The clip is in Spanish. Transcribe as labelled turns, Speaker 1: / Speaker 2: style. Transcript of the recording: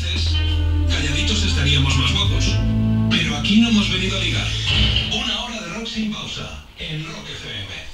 Speaker 1: veces, calladitos estaríamos más guapos. Pero aquí no hemos venido a ligar. Una hora de rock sin pausa, en Rock FM.